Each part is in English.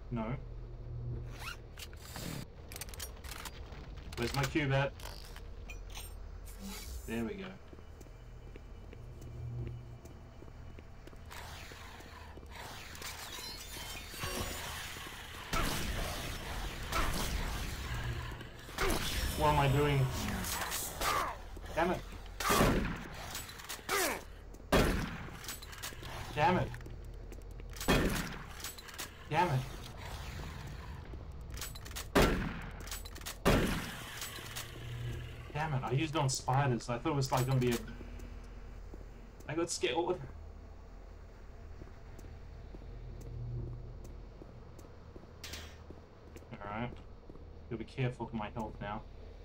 No. Where's my cube at? There we go. What am I doing? Damn it. Damn it. Damn it. Damn it, I used it on spiders. I thought it was like gonna be a... I got scared. Alright. Gotta be careful with my health now.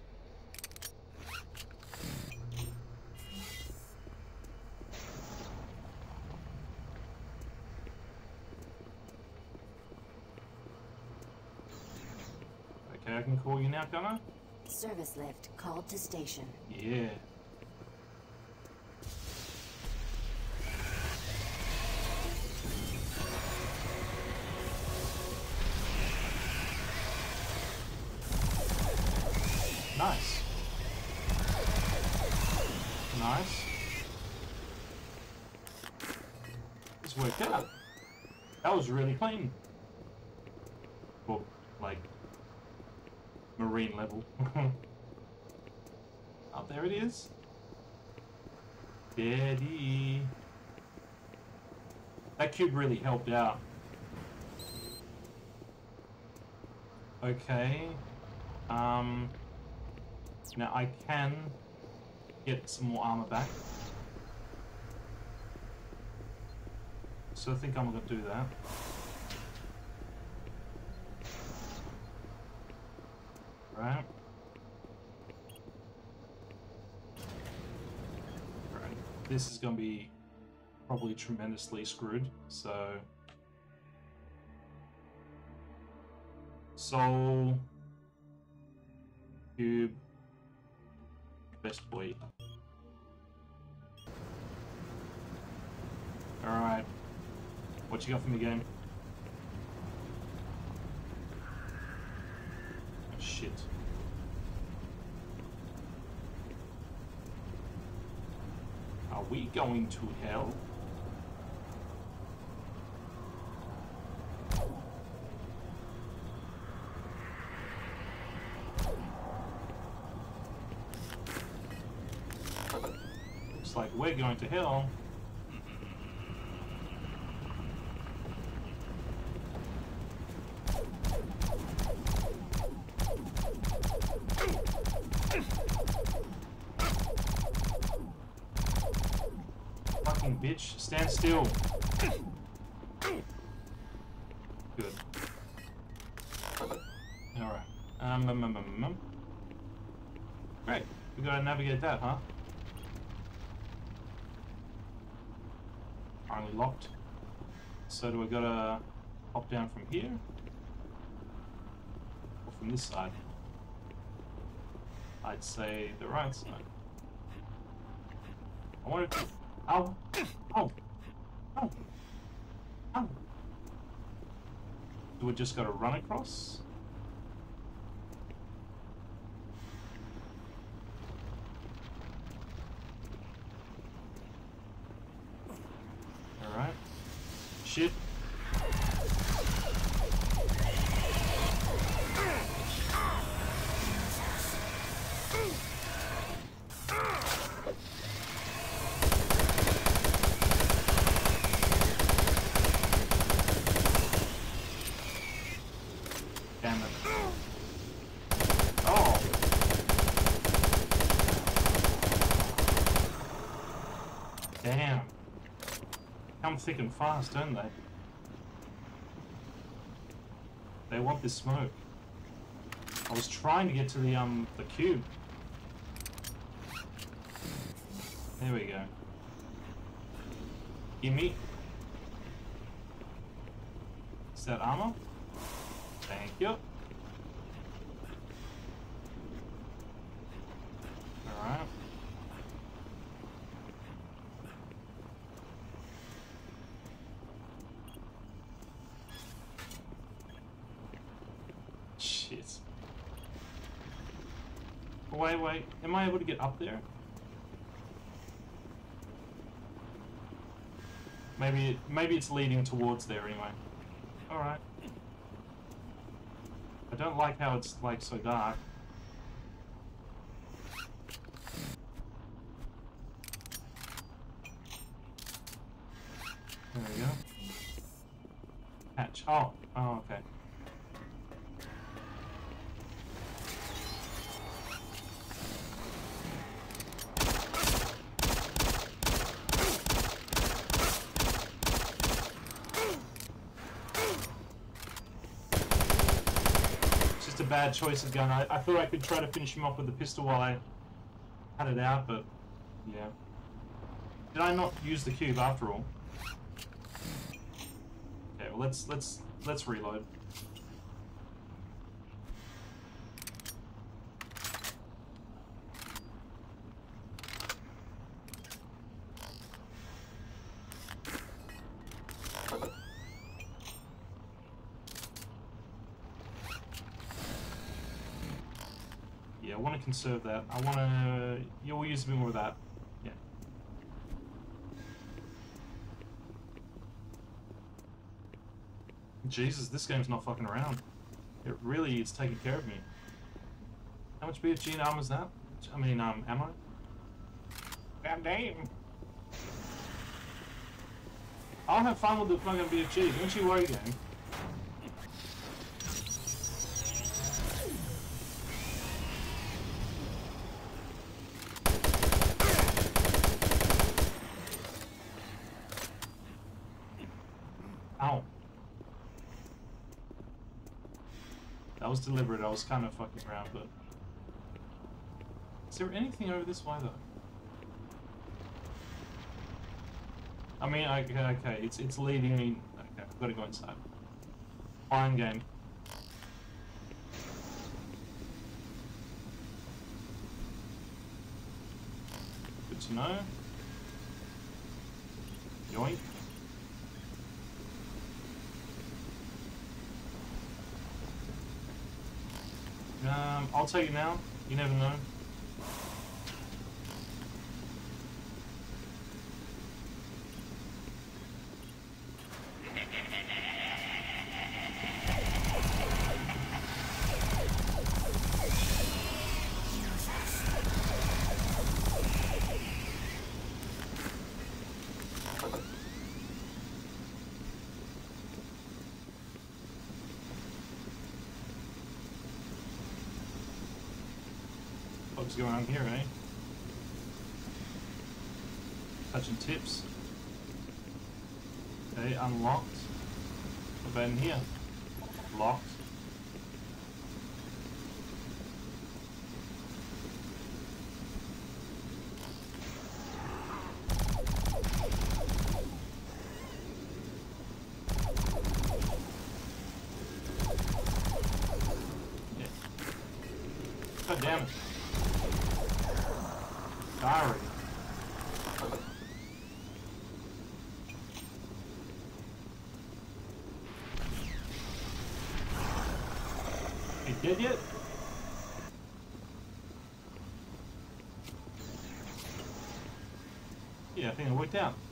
Okay, I can call you now, can I? Service lift called to station. Yeah. Nice. Nice. This worked out. That was really clean. Well, like, marine level. Oh, there it is. Daddy. That cube really helped out. Okay. Now I can get some more armor back. So I think I'm gonna do that. Right. Right. This is gonna be probably tremendously screwed, so... Soul... Cube... Best boy. Alright. What you got for me, game? Oh, shit. Are we going to hell? Looks like we're going to hell. Fucking bitch, stand still. Good. Alright. Great. We gotta navigate that, huh? Finally locked. So do we gotta hop down from here? Or from this side? I'd say the right side. I wanted to... Ow! Ow! Ow! Ow! Do we just gotta run across? Alright. Shit. Damn it. Oh! Damn. Come thick and fast, don't they? They want this smoke. I was trying to get to the cube. There we go. Gimme. Is that armor? Thank you. Alright. Wait, wait. Am I able to get up there? Maybe it's leading towards there anyway. Alright. I don't like how it's, like, so dark. There we go. Hatch. Oh, okay. It's just a bad choice of gun. I thought I could try to finish him off with the pistol while I had it out, but yeah. Did I not use the cube after all? Okay, well let's reload. Yeah, I want to conserve that. I want to... Yeah, we'll use a bit more of that. Yeah. Jesus, this game's not fucking around. It really is taking care of me. How much BFG and armor is that? I mean, ammo? Damn. I'll have fun with the fucking BFG. Don't you worry, gang. Ow. That was deliberate. I was kind of fucking around, but... Is there anything over this way, though? I mean, okay, it's leading me... Okay, I've got to go inside. Fine game. Good to know. Yoink. I'll take it now. You never know. What's going on here, eh? Touching tips. Okay, unlocked. What about in here? Locked. Yeah. God damn it. Sorry. You dead yet? Yeah, I think it worked out.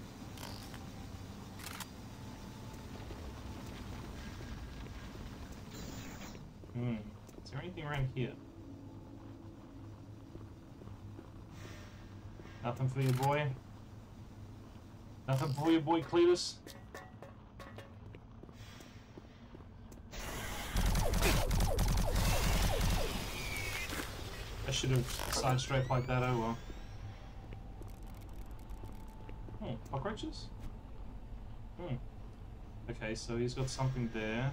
Is there anything around here? Nothing for your boy? Nothing for your boy Cletus? I should have side-strafed like that, oh well. Oh, cockroaches? Okay, so he's got something there.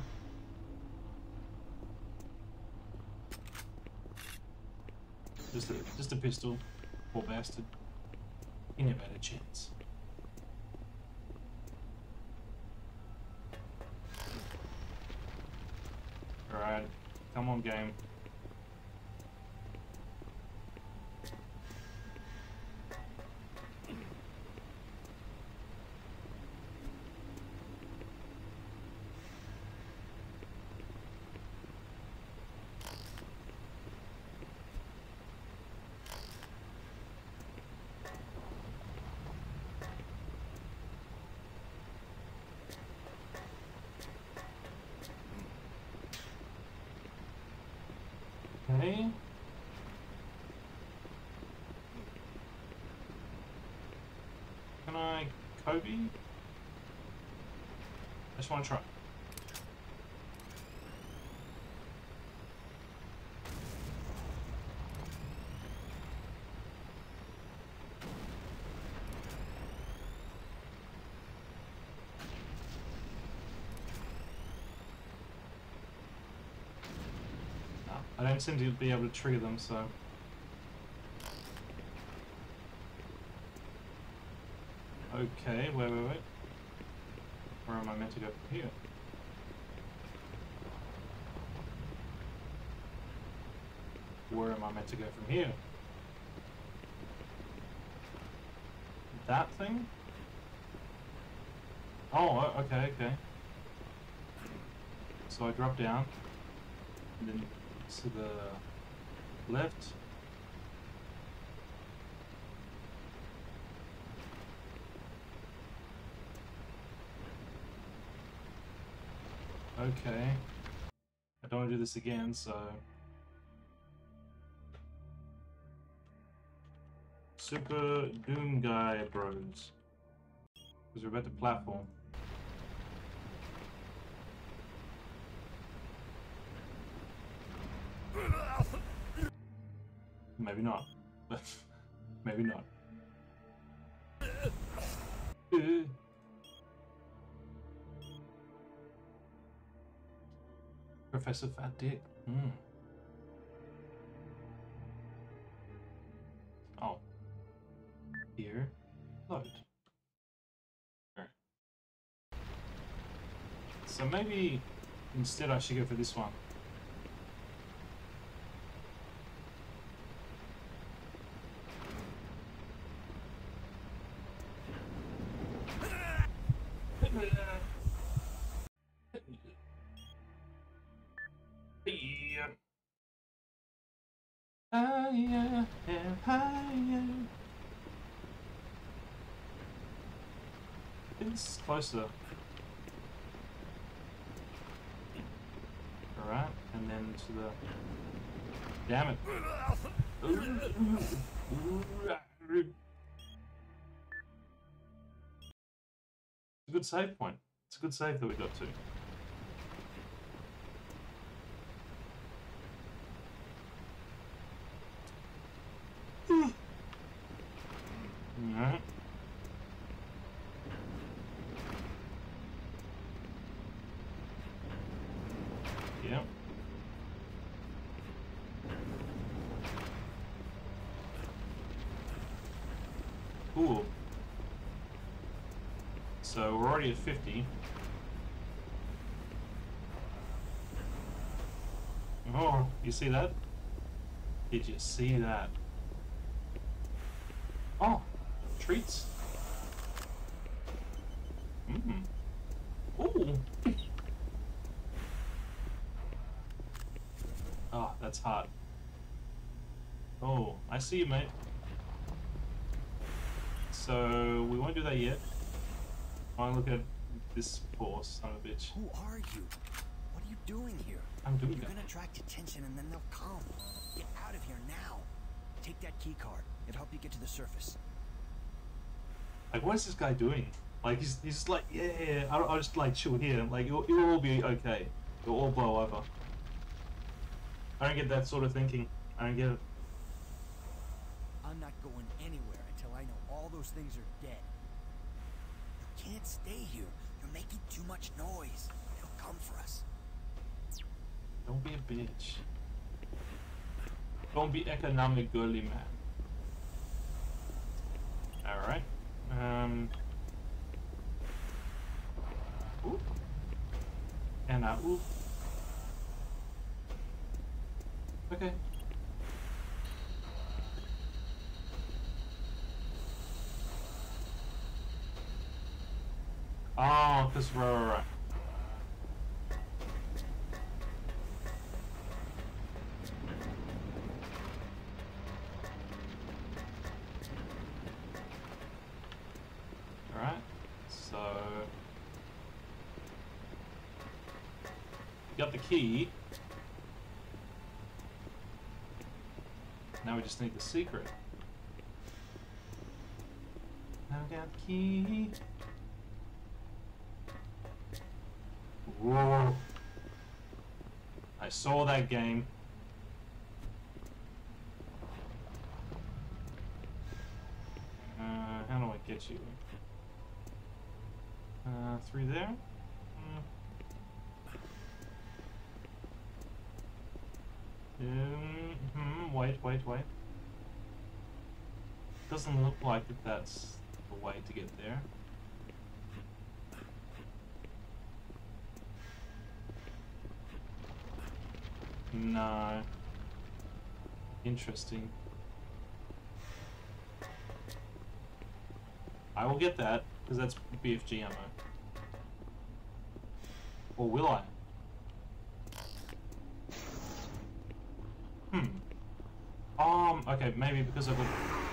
Just a pistol. Poor bastard. He never had a chance. Alright, come on game. Okay. Can I Kobe? I just want to try. I don't seem to be able to trigger them, so... Okay, wait. Where am I meant to go from here? Where am I meant to go from here? That thing? Oh, okay. So I drop down, and then to the left. Okay. I don't want to do this again, so... Super Doom Guy Bros. Because we're about to platform. Maybe not. Maybe not. Professor Fat Dick. Oh. Here. Load. Sure. So maybe instead I should go for this one. Higher and higher. It's closer. Alright, and then to the... Damn it. It's a good save point. It's a good save that we got to. Alright. Yep. Cool. So we're already at 50. Oh, you see that? Did you see that? Oh, treats. Ooh. Oh, that's hot. Oh, I see you, mate. So we won't do that yet. I want to look at this poor son of a bitch. Who are you? What are you doing here? I'm doing that. You're gonna attract attention and then they'll come. Get out of here now. Take that key card. It'll help you get to the surface. Like, what is this guy doing? Like, he's just like, yeah, I'll just like chill here. Like, it'll all be okay. It'll all blow over. I don't get that sort of thinking. I don't get it. I'm not going anywhere until I know all those things are dead. You can't stay here. You're making too much noise. They'll come for us. Don't be a bitch. Don't be economic girly man. Alright. Ooh. And ooh. Okay. Oh, because right. Alright, so got the key. Now we just need the secret. Now we got the key. Whoa. I saw that game. How do I get you? Through there? Wait. Doesn't look like that's the way to get there. No. Interesting. I will get that, because that's BFG ammo. Or will I? Okay, maybe because of a...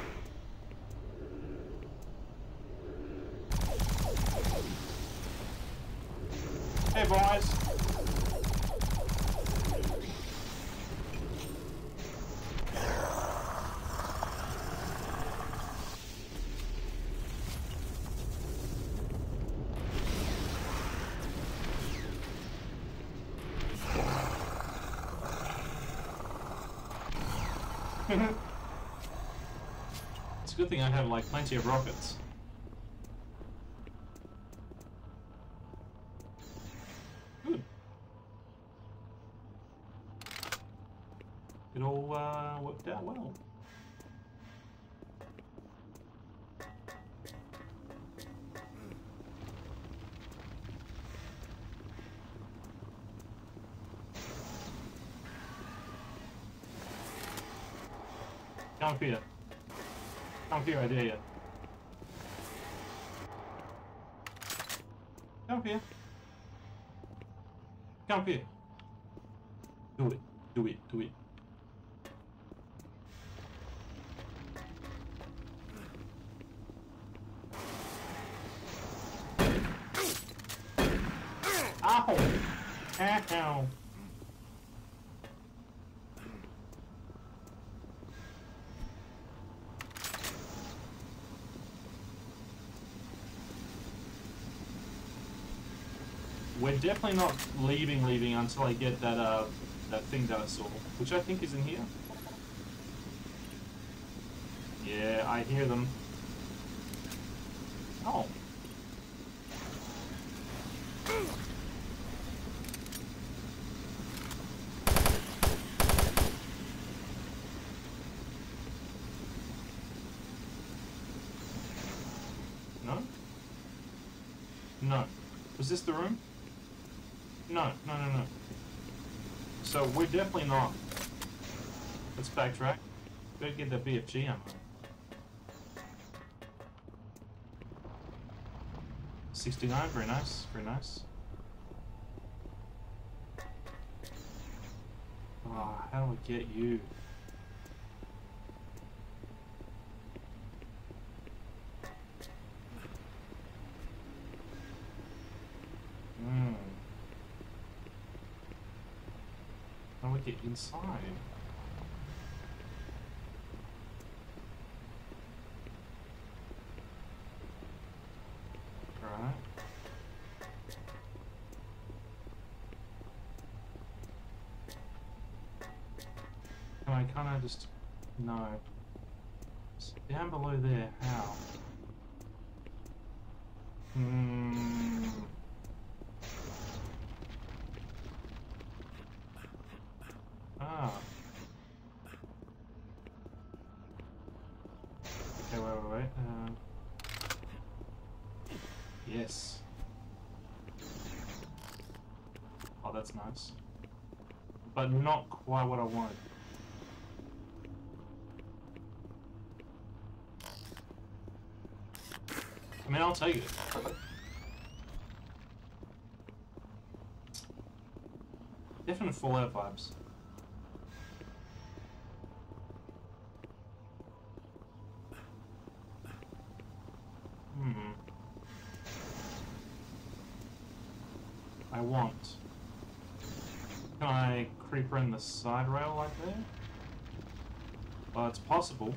Hey, boys! It's a good thing I have like plenty of rockets. Good. It all worked out well. Come here. Come here, I dare you. Come here. Come here. Do it. Do it. Do it. Ow! Ow! We're definitely not leaving until I get that that thing that I saw, which I think is in here. Yeah, I hear them. Oh. No? No. Was this the room? No. So we're definitely not. Let's backtrack. Better get that BFG ammo. 69, very nice, very nice. Oh, how do I get you? How do I get inside? Right. Can I kinda just... No. It's down below there, how? Ah. Okay, wait. Yes. Oh, that's nice. But not quite what I wanted. I mean, I'll take it. Definite Fallout vibes. I want. Can I creeper in the side rail like there? It's possible.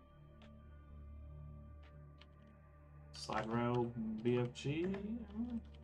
Side rail BFG.